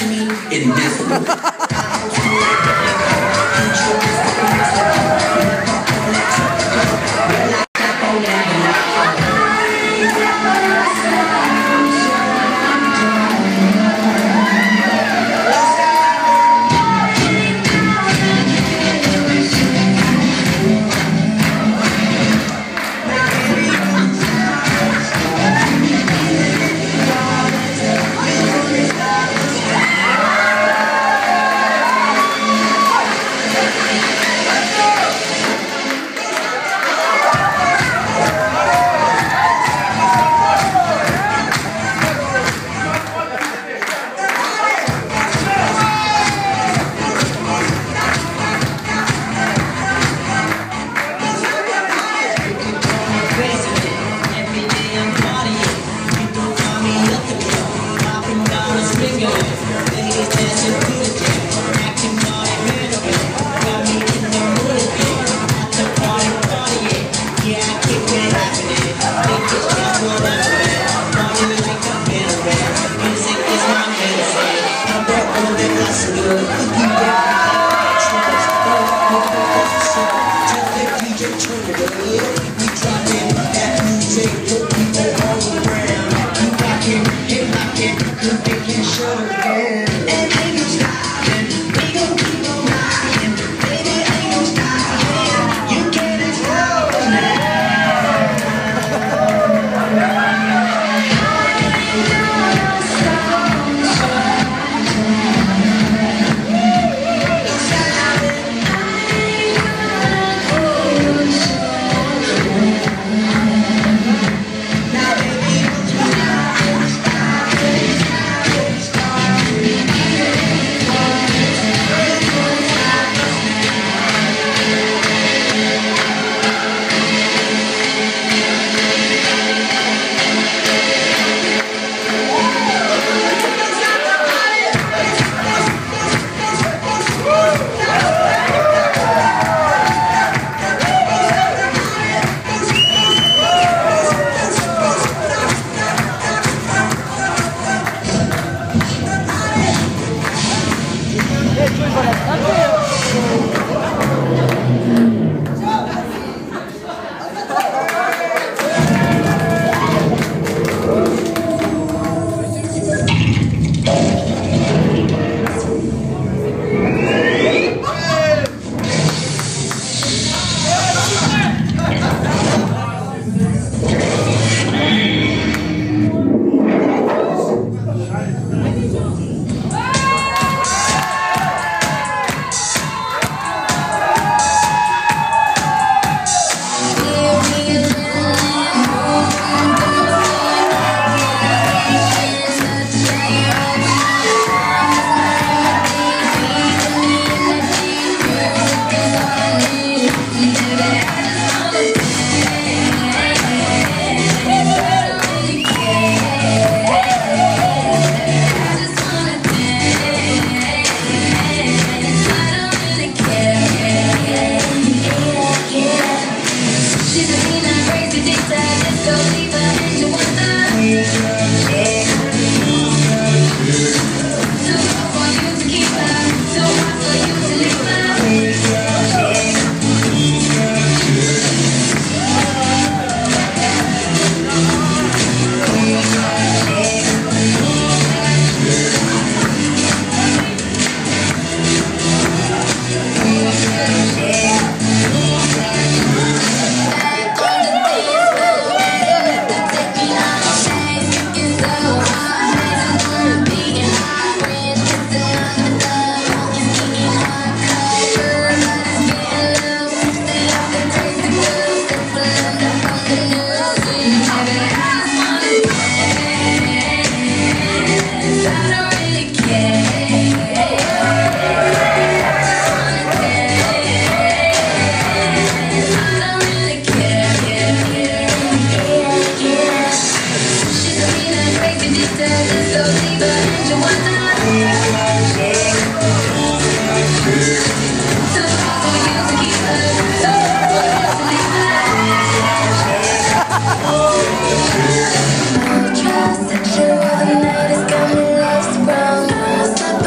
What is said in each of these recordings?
Trust that you're the night is coming lost from.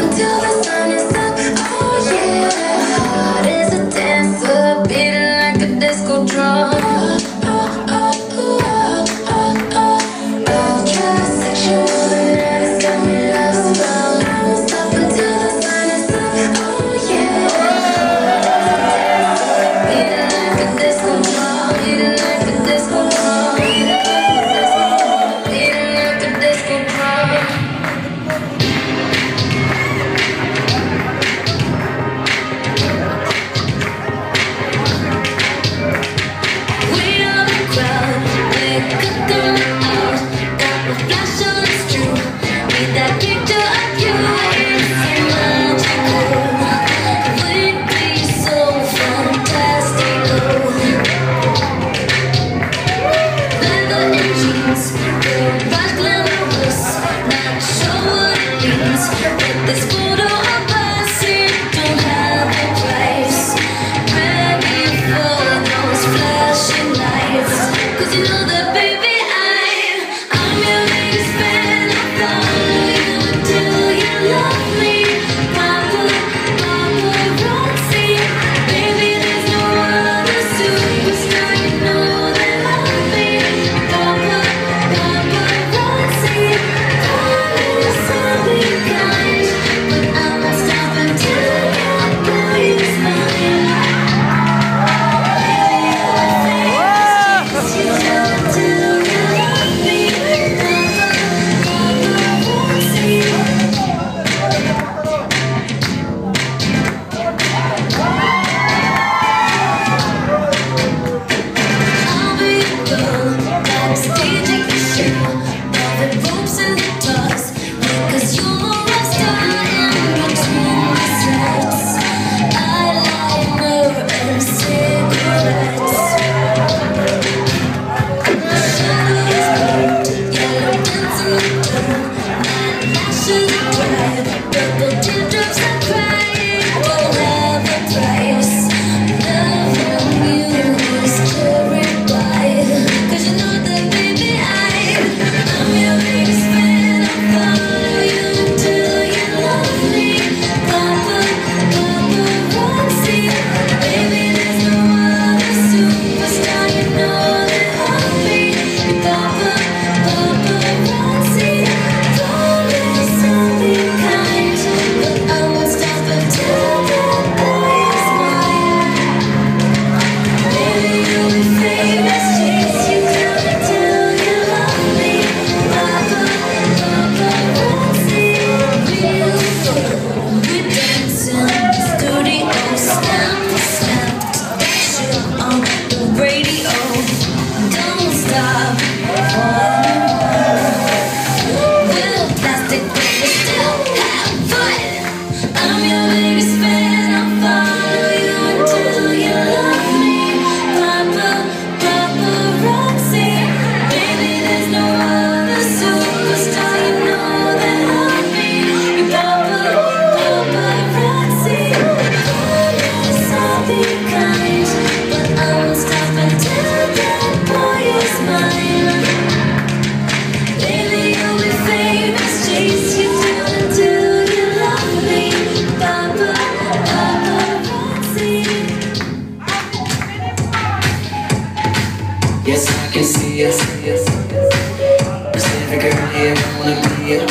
Cause every girl here wanna be ya.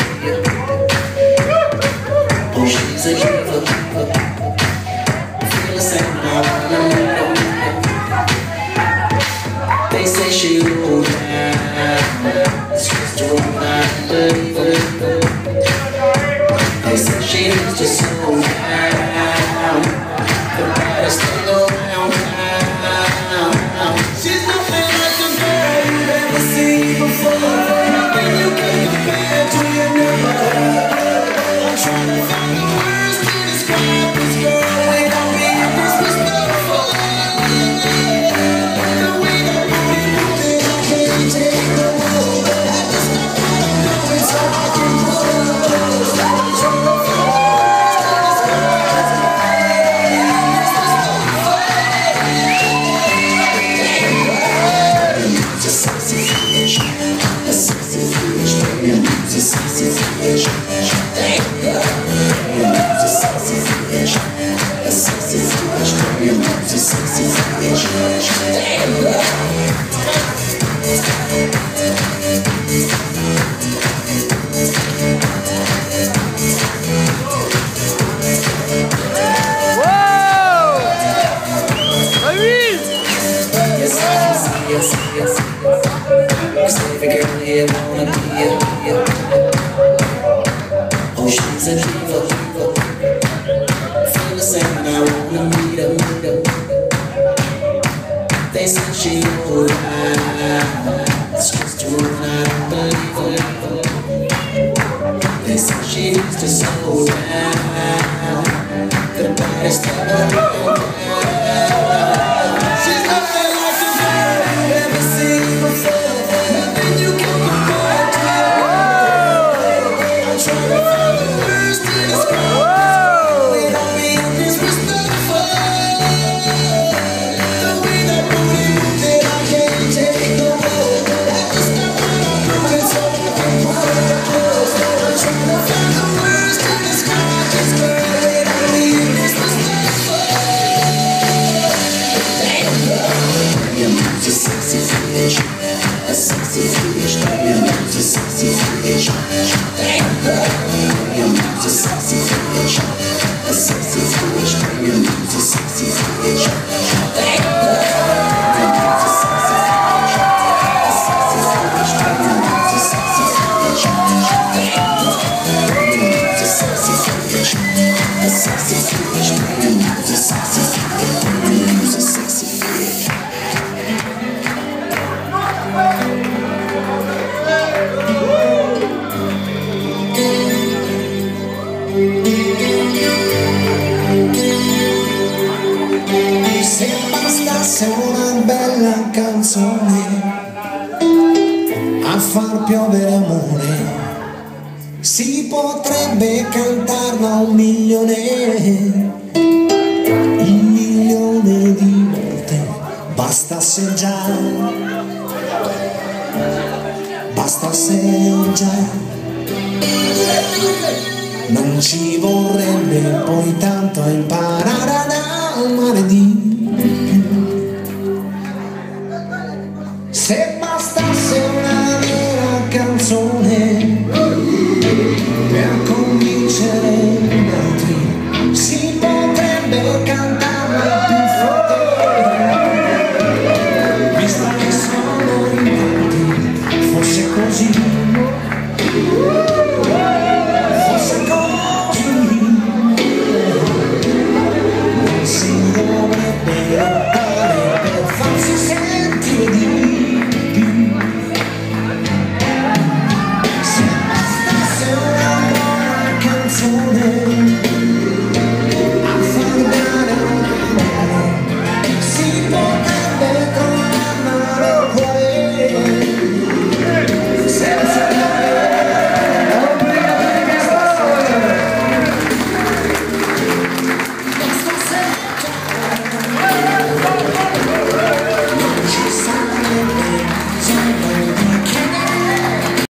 Oh, she's a diva. Feel the same, I wanna meet her. They say she low down. It's just a wrong I believe it. They say she needs to slow down. The baddest thing around town. She's nothing like a girl you've ever seen before. Nothing you can compare to your never. I'm trying to find the words to describe this girl without being disrespectful. The way that booty moves it, I can't take no more. I just stop what I'm doing so I can pose. I'm trying to find the words to describe this girl. It's a sexy bitch, a sexy bitch, it's a sexy bitch. It's a sexy bitch, a sexy bitch, it's a sexy bitch. Yes. Cause every girl here wanna be ya. Oh, she's a diva. Feel the same, I wanna meet her. They say she low down. It's just a rule, I don't believe it. They say she needs to slow down. The baddest thing around town. Se bastasse una bella canzone a far piovere amore, si potrebbe cantarla 1 milione di volte. Bastasse già, non ci vorrebbe poi tanto a imparare ad amare di più. Se bastasse una vera canzone per convincere gli altri, si potrebbe cantarla più forte, vista che sono in tanti. Fosse così, non si dovrebbe lottare per farsi sentire di più. Se bastasse una buona canzone a far dare un amore, si potrebbe